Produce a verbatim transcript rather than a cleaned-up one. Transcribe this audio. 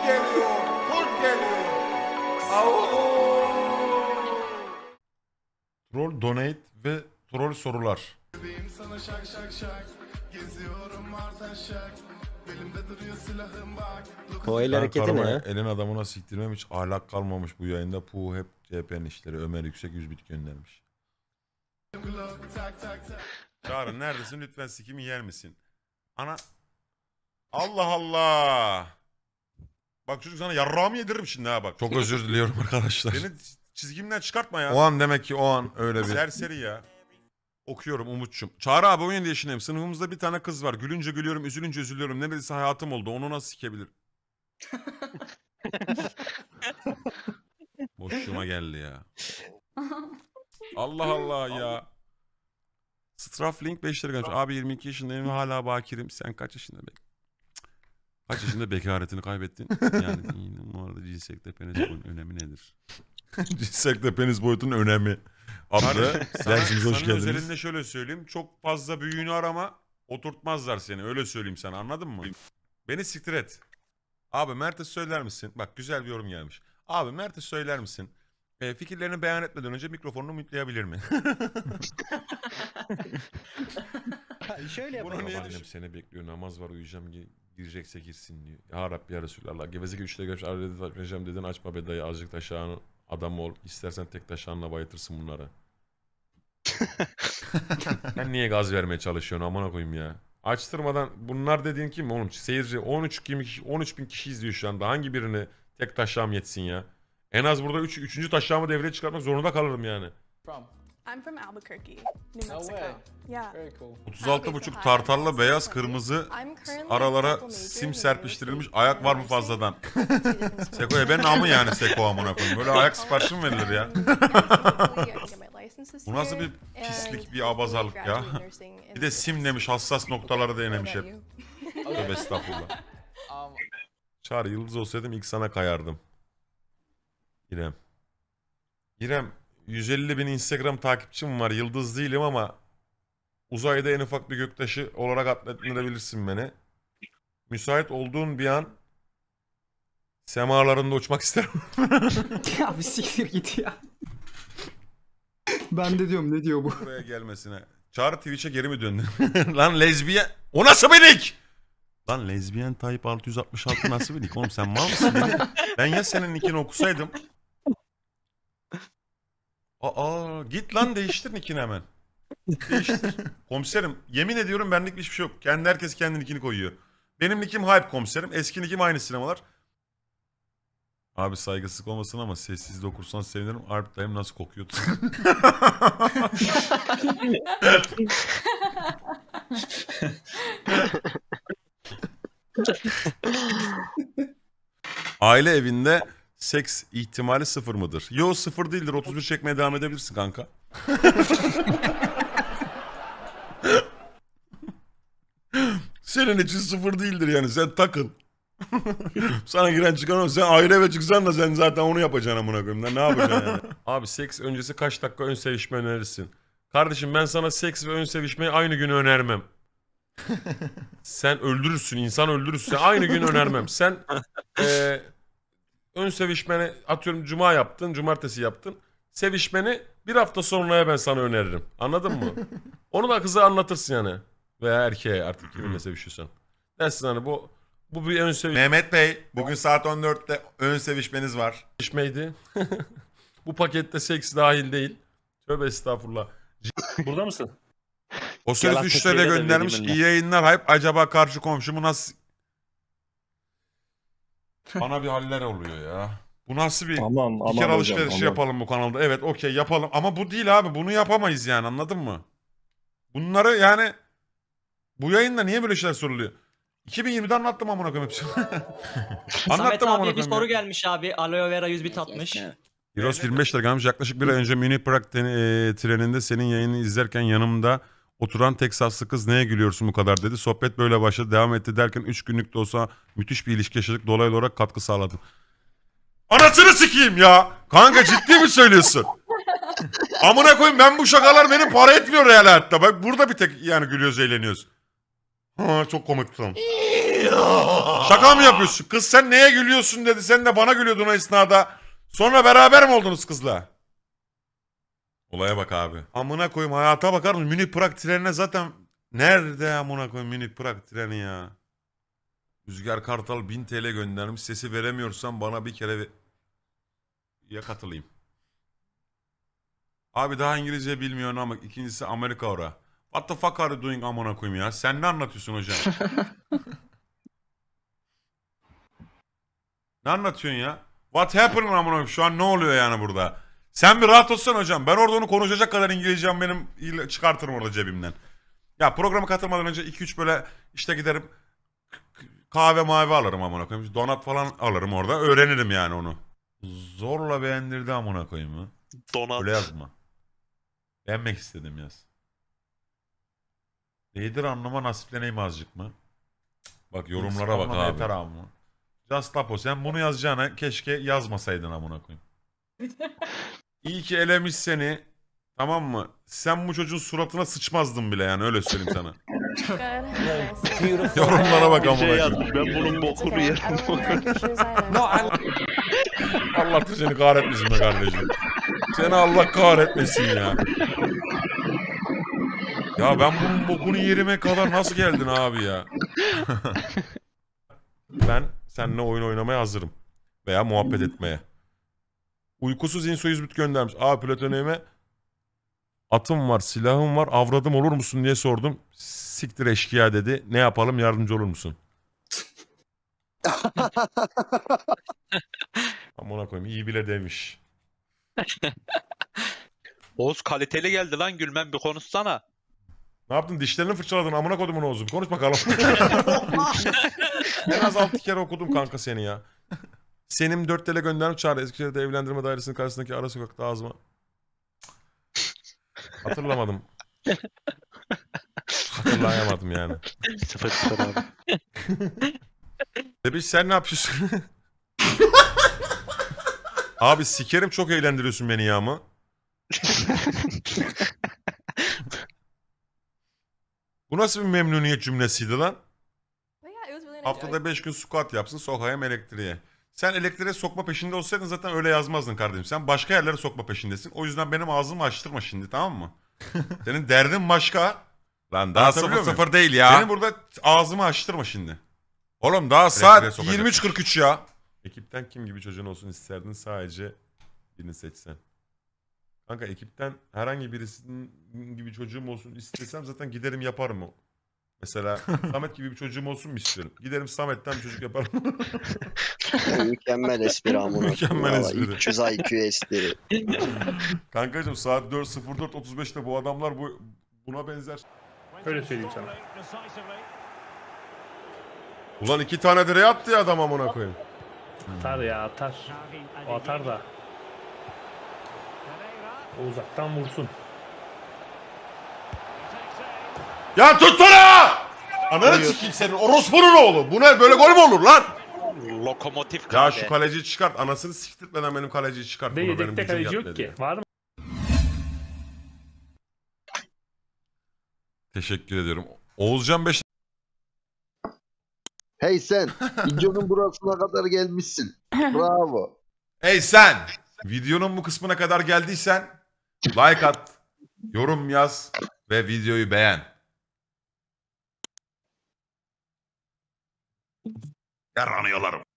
geliyor, kurt geliyor. Au. Troll donate ve troll sorular. Sana şak şak şak. Geziyorum artan şak. Belimde duruyor silahım bak. O el hareketi ne? Elin adamına siktirmem hiç ahlak kalmamış bu yayında. Puh hep C H P'nin işleri. Ömer Yüksek yüz bit göndermiş. Çağrı neredesin? Lütfen sikimi yer misin? Ana... Allah Allah! Bak çocuk sana yarrağımı yediririm şimdi ha bak. Çok özür diliyorum arkadaşlar. Beni çizgimden çıkartma ya. O an demek ki o an öyle bir. Serseri ya. Okuyorum Umut'cum. Çağrı abi on yedi yaşındayım. Sınıfımızda bir tane kız var. Gülünce gülüyorum, üzülünce üzülüyorum. Neredeyse hayatım oldu. Onu nasıl sikebilir? Boşluğuma geldi ya. Allah Allah ya. Straflink beş lira gelmiş. Abi yirmi iki yaşındayım ve hala bakirim. Sen kaç yaşında bek? Kaç yaşında bekaretini kaybettin? Yani bu arada cinsellikte penis boyutunun önemi nedir? Cinsellikte penis boyutunun önemi. Adlı dersimize hoş geldiniz. Senin özelinde şöyle söyleyeyim. Çok fazla büyüğünü arama. Oturtmazlar seni. Öyle söyleyeyim sana. Anladın mı? Beni siktir et. Abi Mert'e söyler misin? Bak güzel bir yorum gelmiş. Abi Mert'e söyler misin? E, fikirlerini beyan etmeden önce mikrofonunu mutlayabilir mi? Şöyle yapalım. Bunu niye annem seni bekliyor. Namaz var uyuyacağım. Girecekse girsin diyor. Ya Rabbi ya Resulallah. Gevezek üçte görüş arayacağım dedin. Açma be dayı. Azıcık taşağını adam ol. İstersen tek taşağınla bayıtırsın bunları. Sen niye gaz vermeye çalışıyorsun amına koyayım ya. Açtırmadan bunlar dediğin kim oğlum? Seyirci on üç bin kişi izliyor şu anda. Hangi birini tek taşağım yetsin ya? En az burada üç, üçüncü taşağımı devreye çıkartmak zorunda kalırım yani. I'm from Albuquerque, New Mexico. Yeah. Very cool. otuz altı buçuk tartarlı beyaz kırmızı aralara sim serpiştirilmiş ayak var mı fazladan? Seko'ya ben namı yani Seko amına koyayım. Böyle ayak siparişi mi verilir ya? Bu nasıl bir pislik bir abazarlık ya? Bir de sim demiş hassas noktaları denemiş hep. Tövbe estağfurullah. Çağrı yıldız olsaydım ilk sana kayardım. İrem. İrem yüz elli bin Instagram takipçim var. Yıldız değilim ama uzayda en ufak bir göktaşı olarak atlettirebilirsin beni. Müsait olduğun bir an semalarında uçmak isterim. Ya bir siktir git ya. Ben de diyorum ne diyor bu? Buraya gelmesine. Çağrı Twitch'e geri mi döndün? Lan lezbiyen. O nasıl bir nick? Lan lezbiyen Tayyip altı yüz altmış altı nasıl bir nick? Oğlum sen mal mısın? Ben ya senin nickini okusaydım. Aa git lan değiştir nickini hemen. Değiştir. Komiserim yemin ediyorum benlik hiçbir şey yok. Kendi herkes kendi nickini koyuyor. Benim nickim Hype komiserim. Eski nickim aynı sinemalar. Abi saygısızlık olmasın ama sessizde okursan sevinirim. Alp dayım nasıl kokuyordu? Aile evinde seks ihtimali sıfır mıdır? Yo sıfır değildir. otuz bir çekmeye devam edebilirsin kanka. Senin için sıfır değildir yani. Sen takıl. Sana giren çıkan o. Sen ayrı eve çıksan da sen zaten onu yapacaksın amına koyayım. Ne yapacaksın yani? Abi seks öncesi kaç dakika ön sevişme önerirsin? Kardeşim ben sana seks ve ön sevişmeyi aynı gün önermem. Sen öldürürsün. İnsan öldürürsün. Aynı gün önermem. Sen e, ön sevişmeni atıyorum cuma yaptın. Cumartesi yaptın. Sevişmeni bir hafta sonraya ben sana öneririm. Anladın mı? Onu da kıza anlatırsın yani. Veya erkeğe artık kiminle sevişiyorsan. Dersin hani bu bu bir ön sevişme. Mehmet Bey bugün saat on dörtte ön sevişmeniz var. Sevişmeydi. Bu pakette seks dahil değil. Tövbe estağfurullah. Burada mısın? O söz üç T L göndermiş. İyi yayınlar hype. Acaba karşı komşumu nasıl... Bana bir haller oluyor ya. Bu nasıl bir... Aman, bir kere aman alışveriş hocam, yapalım bu kanalda. Evet okey yapalım. Ama bu değil abi. Bunu yapamayız yani anladın mı? Bunları yani... Bu yayında niye böyle şeyler soruluyor? iki bin yirmide anlattım amına koyayım hepsini. Anlattım amına koyayım. Bir soru gelmiş abi. Aloe vera yüz bit atmış. Heroes yirmi beş lira gelmiş. Yaklaşık bir ay önce Mini Prag e, treninde senin yayını izlerken yanımda oturan Teksaslı kız neye gülüyorsun bu kadar dedi. Sohbet böyle başladı. Devam etti derken üç günlük de olsa müthiş bir ilişki yaşadık. Dolaylı olarak katkı sağladım. Anasını sikeyim ya. Kanka ciddi mi söylüyorsun? Amına koyayım ben bu şakalar benim para etmiyor real hayatta. Bak burada bir tek yani gülüyoruz eğleniyoruz. Ha, çok komikti. Şaka mı yapıyorsun? Kız sen neye gülüyorsun dedi. Sen de bana gülüyordun o esnada. Sonra beraber mi oldunuz kızla? Olaya bak abi. Amına koyayım hayata bakar mısın? Münih Prag trenine zaten... Nerede amına koyayım Münih Prag treni ya? Rüzgar Kartal bin T L göndermiş. Sesi veremiyorsan bana bir kere... Ya katılayım. Abi daha İngilizce bilmiyorsun ama ikincisi Amerika ora. What the fuck are you doing amına koyayım ya? Sen ne anlatıyorsun hocam? Ne anlatıyorsun ya? What happened amına koyayım? Şu an ne oluyor yani burada? Sen bir rahat olsan hocam. Ben orada onu konuşacak kadar İngilizcem benim çıkartırım orada cebimden. Ya programa katılmadan önce iki üç böyle işte giderim kahve mavi alırım amına koyayım. Donat falan alırım orada. Öğrenirim yani onu. Zorla beğendirdi amına koyayım mı? Donat. Öyle yazma. Beğenmek istedim yaz. Neydir anlama nasipleneyim azıcık mı? Bak yorumlara bak abi. Yeter abi. Just Lapo sen bunu yazacağına keşke yazmasaydın amına koyayım. İyi ki elemiş seni. Tamam mı? Sen bu çocuğun suratına sıçmazdın bile yani öyle söyleyeyim sana. Good. Yorumlara bak Bir amına şey koyayım. yazmış. Ben bunun bokunu I yerim. don't really like your shoes either. Allah da seni kahretmesin be kardeşim. Seni Allah kahretmesin ya. Ya ben bunun bokunu yerime kadar nasıl geldin abi ya? Ben seninle oyun oynamaya hazırım. Veya muhabbet etmeye. Uykusuz Inso yüz bit göndermiş. Abi platoneğime atım var, silahım var, avradım olur musun diye sordum. Siktir eşkıya dedi. Ne yapalım yardımcı olur musun? Amına koyayım iyi bile demiş. Oğuz kaliteli geldi lan Gülmen bir konuşsana. Ne yaptın? Dişlerini fırçaladın. Amına kodumun Oğuz'um. Konuş bakalım. En az altı kere okudum kanka seni ya. Senin dört tele göndermiş çağrı. Eskişehir'de evlendirme dairesinin karşısındaki ara sokakta ağzıma. Hatırlamadım. Hatırlayamadım yani. Sıfır sıfır abi. Bebiş sen ne yapıyorsun? Abi sikerim çok eğlendiriyorsun beni ya mı? Bu nasıl bir memnuniyet cümlesiydi lan? But yeah, it was really nice. Haftada beş gün squat yapsın sokayım elektriğe. Sen elektriğe sokma peşinde olsaydın zaten öyle yazmazdın kardeşim. Sen başka yerlere sokma peşindesin. O yüzden benim ağzımı açtırma şimdi tamam mı? Senin derdin başka. Lan daha sıfır sıfır değil ya. Benim burada ağzımı açtırma şimdi. Oğlum daha saat yirmi üç kırk üç ya. Ekipten kim gibi çocuğun olsun isterdin sadece birini seçsen. Kanka ekipten herhangi birisinin gibi çocuğum olsun istesem zaten giderim yaparım o. Mesela Samet gibi bir çocuğum olsun mu istiyorum? Giderim Samet'ten bir çocuk yaparım. Mükemmel espri amına. Mükemmel Valla espri. üç yüz I Q espri. Kankacığım saat dört sıfır dört otuz beşte bu adamlar bu buna benzer. Öyle söyleyeyim sana. Ulan iki tane direğe attı ya adam amına koyayım. Atar ya atar. O atar da. O uzaktan vursun. Ya tutsana! Ananı sikeyim senin orospunun oğlu. Bu ne böyle gol mü olur lan? Lokomotif Ya kahve. şu kaleciyi çıkart. Anasını siktirtmeden benim kaleciyi çıkart. Ve Bunu benim yedekte gücüm kaleci yok yetmedi ki. ya. Var mı? Teşekkür ediyorum. Oğuzcan beş Hey sen, videonun burasına kadar gelmişsin. Bravo. Hey sen! Videonun bu kısmına kadar geldiysen like at, yorum yaz ve videoyu beğen. Yaranıyorlarım.